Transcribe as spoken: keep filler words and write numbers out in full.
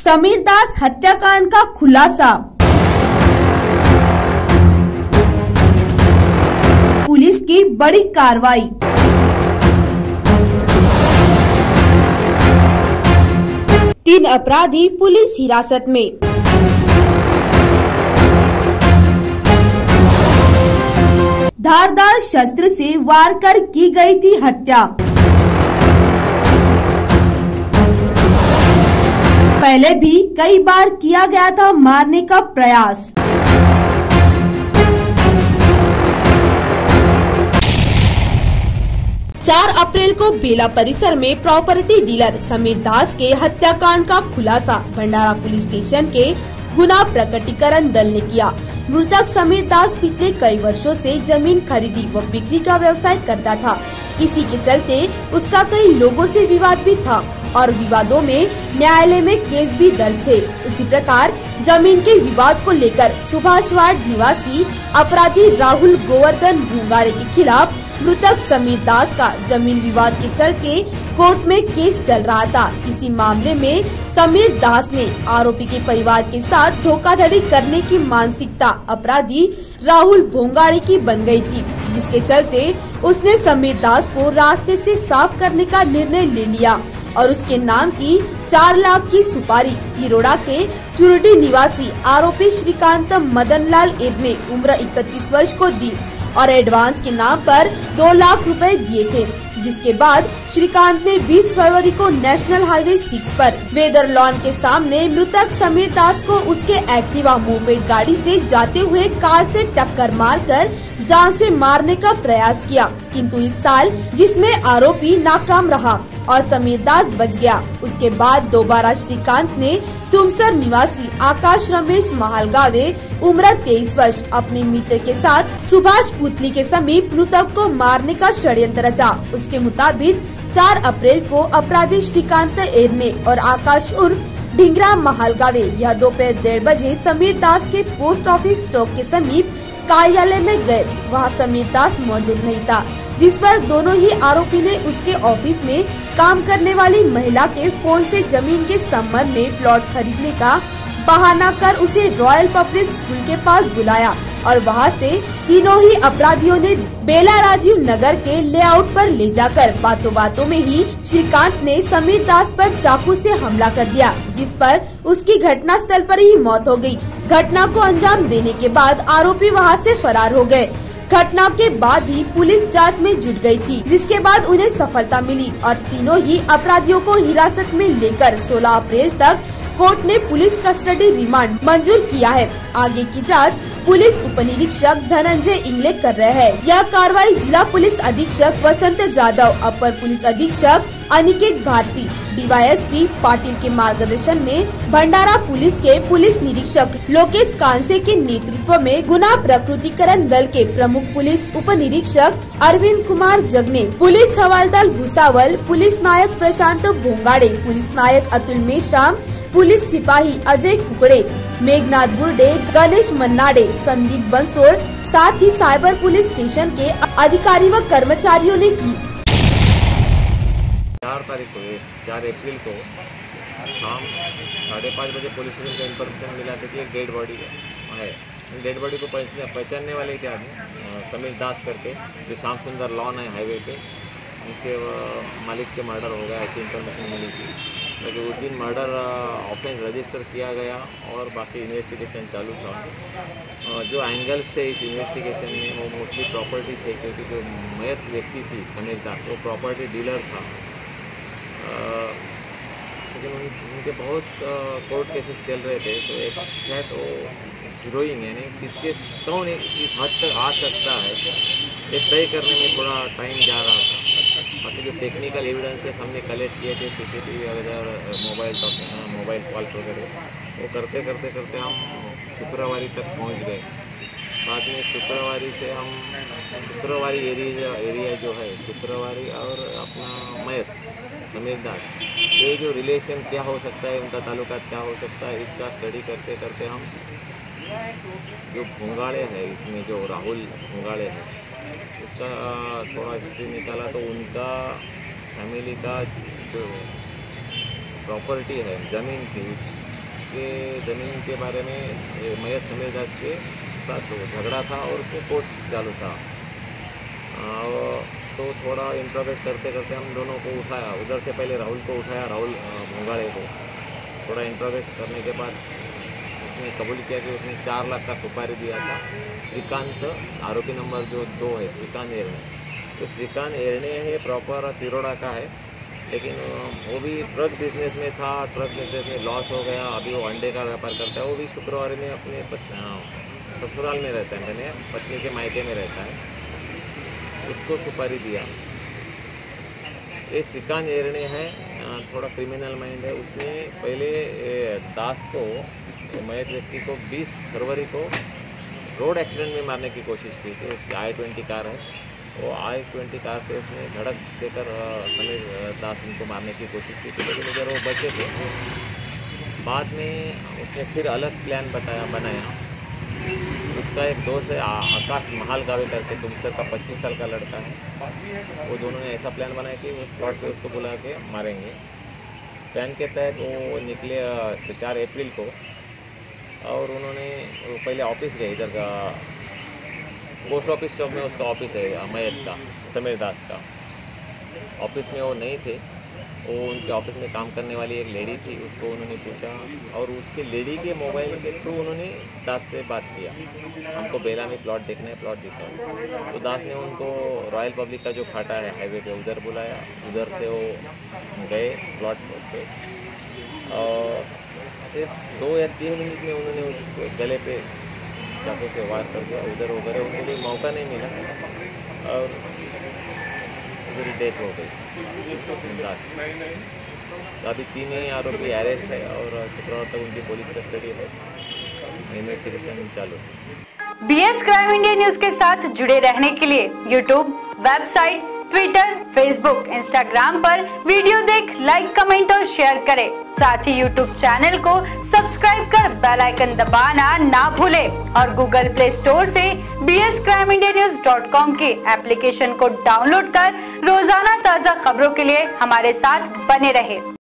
समीर दास हत्याकांड का खुलासा। पुलिस की बड़ी कार्रवाई। तीन अपराधी पुलिस हिरासत में। धारदार शस्त्र से वार कर की गई थी हत्या। पहले भी कई बार किया गया था मारने का प्रयास। चार अप्रैल को बेला परिसर में प्रॉपर्टी डीलर समीर दास के हत्याकांड का खुलासा भंडारा पुलिस स्टेशन के गुना प्रकटीकरण दल ने किया। मृतक समीर दास पिछले कई वर्षों से जमीन खरीदी व बिक्री का व्यवसाय करता था। इसी के चलते उसका कई लोगों से विवाद भी था और विवादों में न्यायालय में केस भी दर्ज थे। उसी प्रकार जमीन के विवाद को लेकर सुभाष वार्ड निवासी अपराधी राहुल गोवर्धन भूंगाड़े के खिलाफ मृतक समीर दास का जमीन विवाद के चलते कोर्ट में केस चल रहा था। इसी मामले में समीर दास ने आरोपी के परिवार के साथ धोखाधड़ी करने की मानसिकता अपराधी राहुल भूंगाड़े की बन गई थी, जिसके चलते उसने समीर दास को रास्ते से साफ करने का निर्णय ले लिया और उसके नाम की चार लाख की सुपारी तिरोड़ा के चुरडी निवासी आरोपी श्रीकांत मदन लाल इरने उम्र इकतीस वर्ष को दी और एडवांस के नाम पर दो लाख रुपए दिए थे। जिसके बाद श्रीकांत ने बीस फरवरी को नेशनल हाईवे सिक्स पर वेदर लॉन के सामने मृतक समीर दास को उसके एक्टिवा मोपेड गाड़ी से जाते हुए कार से टक्कर मारकर जान से मारने का प्रयास किया, किंतु इस साल जिसमें आरोपी नाकाम रहा और समीर दास बच गया। उसके बाद दोबारा श्रीकांत ने तुमसर निवासी आकाश रमेश महालगावे उम्र तेईस वर्ष अपने मित्र के साथ सुभाष पुतली के समीप मृतक को मारने का षड्यंत्र रचा। उसके मुताबिक चार अप्रैल को अपराधी श्रीकांत एरने और आकाश उर्फ ढिंगरा महालगावे यह दोपहर डेढ़ बजे समीर दास के पोस्ट ऑफिस चौक के समीप कार्यालय में गए। वहाँ समीर दास मौजूद नहीं था, जिस पर दोनों ही आरोपी ने उसके ऑफिस में काम करने वाली महिला के फोन से जमीन के संबंध में प्लॉट खरीदने का बहाना कर उसे रॉयल पब्लिक स्कूल के पास बुलाया और वहां से तीनों ही अपराधियों ने बेला राजीव नगर के लेआउट पर ले जाकर बातों बातों में ही श्रीकांत ने समीर दास पर चाकू से हमला कर दिया, जिस पर उसकी घटना स्थल पर ही मौत हो गई। घटना को अंजाम देने के बाद आरोपी वहां से फरार हो गए। घटना के बाद ही पुलिस जांच में जुट गई थी, जिसके बाद उन्हें सफलता मिली और तीनों ही अपराधियों को हिरासत में लेकर सोलह अप्रैल तक कोर्ट ने पुलिस कस्टडी रिमांड मंजूर किया है। आगे की जांच पुलिस उप निरीक्षक धनंजय इंगले कर रहे हैं। यह कार्रवाई जिला पुलिस अधीक्षक वसंत जादव, अपर पुलिस अधीक्षक अनिकेत भारती, डीवाईएसपी पाटिल के मार्गदर्शन में भंडारा पुलिस के पुलिस निरीक्षक लोकेश कांसे के नेतृत्व में गुना प्रकृतिकरण दल के प्रमुख पुलिस उप निरीक्षक अरविंद कुमार जगने, पुलिस हवालदार भूसावल, पुलिस नायक प्रशांत भोंगाड़े, पुलिस नायक अतुल मेश्राम, पुलिस सिपाही अजय कुकड़े, मेघनाथ बुर्डे, गणेश मन्नाडे, संदीप बंसोड़, साथ ही साइबर पुलिस स्टेशन के अधिकारी व कर्मचारियों ने की। चार तारीख को चार अप्रैल को शाम साढ़े पाँच बजे पुलिस स्टेशन को इन्फॉर्मेशन मिला था कि एक डेड बॉडी है। डेड बॉडी को पहचानने वाले थे आदमी समीर दास करके, जो श्याम सुंदर लॉन है हाईवे पे, उनके मालिक के मर्डर हो गया ऐसी इन्फॉर्मेशन मिली थी। लेकिन उस दिन मर्डर ऑफेंस रजिस्टर किया गया और बाकी इन्वेस्टिगेशन चालू था। जो एंगल्स थे इस इन्वेस्टिगेशन में वो मोस्टली प्रॉपर्टी थे, क्योंकि जो मयत व्यक्ति थी समीर दास वो प्रॉपर्टी डीलर था। लेकिन उन, उनके बहुत कोर्ट केसेस चल रहे थे, तो एक सेट वो हीरोइंग यानी किसके कौन इस हद तक आ सकता है ये तय करने में थोड़ा टाइम जा रहा था। बाकी जो टेक्निकल एविडेंसेस हमने कलेक्ट किए थे, सीसीटीवी वगैरह, मोबाइल मोबाइल कॉल्स वगैरह, वो करते करते करते हम शुक्रवारी तक पहुंच गए। बाद में शुक्रवारी से हम शुक्रवारी एरिया एरिया जो है शुक्रवारी और अपना मयत समीर दास, ये जो रिलेशन क्या हो सकता है, उनका ताल्लुका क्या हो सकता है, इसका स्टडी करते करते हम जो भूंगाड़े है, इसमें जो राहुल भूंगाड़े है उसका थोड़ा हिस्ट्री निकाला, तो उनका फैमिली का जो प्रॉपर्टी है ज़मीन थी उसके ज़मीन के बारे में मयत समीर दास के साथ झगड़ा था और उसमें कोर्ट चालू था। तो थोड़ा इंटरोगेट करते करते हम दोनों को उठाया, उधर से पहले राहुल को उठाया, राहुल भोंगाड़े को। थोड़ा इंटरोगेट करने के बाद उसने कबूल किया कि उसने चार लाख का सुपारी दिया था। श्रीकांत आरोपी नंबर जो दो है, श्रीकांत एरणे। तो श्रीकांत एरणे है प्रॉपर तिरोड़ा का है, लेकिन वो भी ट्रक बिजनेस में था। ट्रक बिजनेस में लॉस हो गया, अभी वो अंडे का व्यापार करता है। वो भी शुक्रवार में अपने ससुराल में रहता है, मैंने पत्नी के मायके में रहता है, उसको सुपारी दिया। ये श्रीकांत एरणे है, थोड़ा क्रिमिनल माइंड है। उसने पहले दास को, मयत व्यक्ति को बीस फरवरी को रोड एक्सीडेंट में मारने की कोशिश की थी। उसकी आई ट्वेंटी कार है, वो आई ट्वेंटी कार से उसने धड़क देकर समीर दास उनको मारने की कोशिश की थी, लेकिन इधर वो बचे थे। बाद में उसने फिर अलग प्लान बताया बनाया। उसका एक दोस्त है आकाश महाल गावे करके, तुमसर का पच्चीस साल का लड़का है। वो दोनों ने ऐसा प्लान बनाया कि उस स्पॉट पे उसको बुला के मारेंगे। प्लान के तहत वो निकले चार अप्रैल को, और उन्होंने पहले ऑफिस गए, इधर का पोस्ट ऑफिस चौक में उसका ऑफिस है मयत का, समीर दास का। ऑफिस में वो नहीं थे, वो उनके ऑफिस में काम करने वाली एक लेडी थी, उसको उन्होंने पूछा और उसके लेडी के मोबाइल के थ्रू उन्होंने दास से बात किया, हमको बेला में प्लॉट देखना है, प्लॉट दिखाओ। तो दास ने उनको रॉयल पब्लिक का जो फाटा है हाईवे पे उधर बुलाया। उधर से वो गए प्लॉट पे, और सिर्फ दो या तीन मिनट में उन्होंने उसको गले पे चाकू से वार कर दिया। उधर उधर उनको कोई मौका नहीं मिला और उधर डेथ हो गई दास। तो अभी तीन ही आरोपी अरेस्ट है और शुक्रवार तक उनकी पुलिस कस्टडी है, इन्वेस्टिगेशन चालू है। बीएस क्राइम इंडिया न्यूज के साथ जुड़े रहने के लिए YouTube, website, Twitter, Facebook, Instagram पर वीडियो देख लाइक, कमेंट और शेयर करें। साथ ही यूट्यूब चैनल को सब्सक्राइब कर बेल आइकन दबाना ना भूलें और गूगल प्ले स्टोर से B S crime India news dot com के एप्लीकेशन को डाउनलोड कर रोजाना ताज़ा खबरों के लिए हमारे साथ बने रहें।